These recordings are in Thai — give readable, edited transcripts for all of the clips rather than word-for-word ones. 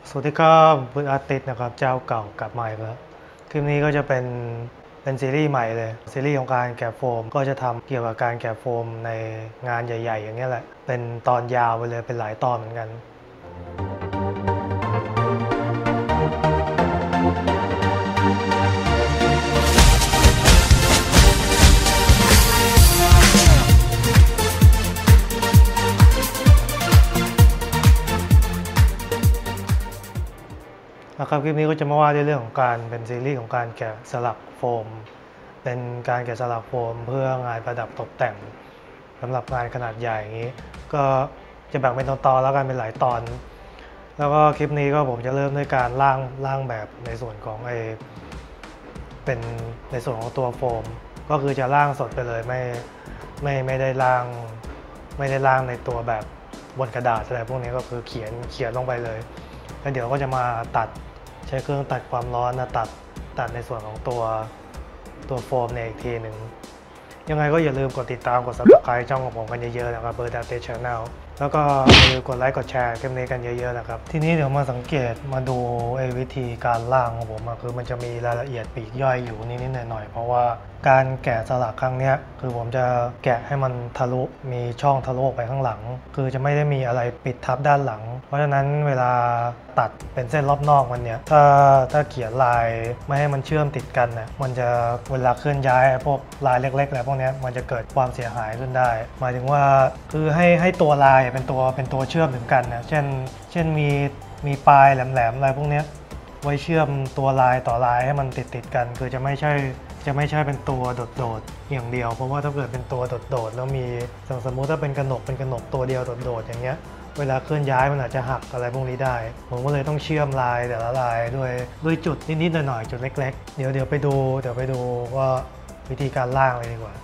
สวัสดีครับผมคืออาร์ติสนะครับเจ้าเก่ากลับมาอีกแล้วคลิปนี้ก็จะเป็นซีรีส์ใหม่เลยซีรีส์ของการแกะโฟมก็จะทำเกี่ยวกับการแกะโฟมในงานใหญ่ๆอย่างนี้แหละเป็นตอนยาวไปเลยเป็นหลายตอนเหมือนกันนะครับคลิปนี้ก็จะมาว่าด้วยเรื่องของการเป็นซีรีส์ของการแกะสลักโฟมเป็นการแกะสลักโฟมเพื่องานประดับตกแต่งสำหรับงานขนาดใหญ่อย่างนี้ก็จะแบ่งเป็นตอนๆแล้วกันเป็นหลายตอน แล้วก็คลิปนี้ก็ผมจะเริ่มด้วยการร่างแบบในส่วนของเป็นในส่วนของตัวโฟมก็คือจะร่างสดไปเลยไม่ได้ร่างในตัวแบบบนกระดาษอะไรพวกนี้ก็คือเขียนลงไปเลยแล้วเดี๋ยวก็จะมาตัดใช้เครื่องตัดความร้อนนะตัดในส่วนของตัวโฟมในอีกทีหนึ่งยังไงก็อย่าลืมกดติดตามกด Subscribe ช่องของผมกันเยอะๆนะครับเบอร์ดาเต้ชาแนลแล้วก็อย่าลืมกดไลค์กดแชร์คลิปนี้กันเยอะๆนะครับทีนี้เดี๋ยวมาสังเกตมาดูวิธีการล่างของผมคือมันจะมีรายละเอียดปลีกย่อยอยู่นิดๆหน่อยๆเพราะว่าการแกะสลักครั้งนี้คือผมจะแกะให้มันทะลุมีช่องทะลุออกไปข้างหลังคือจะไม่ได้มีอะไรปิดทับด้านหลังเพราะฉะนั้นเวลาตัดเป็นเส้นรอบนอกมันเนี่ยถ้าเขียนลายไม่ให้มันเชื่อมติดกันนะมันจะเวลาเคลื่อนย้ายพวกลายเล็กๆอะไรพวกนี้มันจะเกิดความเสียหายขึ้นได้หมายถึงว่าคือให้ตัวลายเป็นตัวเชื่อมถึงกันนะเช่นมีปลายแหลมๆอะไรพวกนี้ไว้เชื่อมตัวลายต่อลายให้มันติดกันคือจะไม่ใช่เป็นตัวโดดๆอย่างเดียวเพราะว่าถ้าเกิดเป็นตัวโดดๆแล้วมีสมมติถ้าเป็นกระหนกตัวเดียวโดดๆอย่างเงี้ยเวลาเคลื่อนย้ายมันอาจจะหักอะไรพวกนี้ได้ผมก็เลยต้องเชื่อมลายแต่ละลายด้วยจุดนิดๆหน่อยๆจุดเล็กๆเดี๋ยวไปดูว่าวิธีการล่างเลยดีกว่า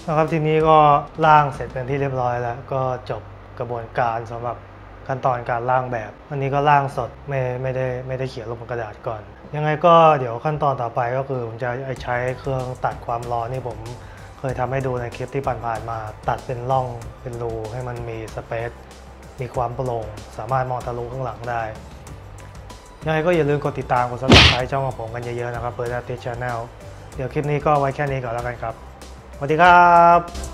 นะครับทีนี้ก็ร่างเสร็จเป็นที่เรียบร้อยแล้วก็จบกระบวนการสำหรับขั้นตอนการร่างแบบอันนี้ก็ร่างสดไม่ได้เขียนลงบนกระดาษก่อนยังไงก็เดี๋ยวขั้นตอนต่อไปก็คือผมจะใช้เครื่องตัดความร้อนที่ผมเคยทำให้ดูในคลิปที่ผ่านๆมาตัดเป็นร่องเป็นรูให้มันมีสเปซมีความโปร่งสามารถมองทะลุข้างหลังได้ยังไงก็อย่าลืมกดติดตามกด Subscribe ช่องของผมกันเยอะๆนะครับเพื่อจะติด Channel เดี๋ยวคลิปนี้ก็ไว้แค่นี้ก่อนแล้วกันครับสวัสดีครับ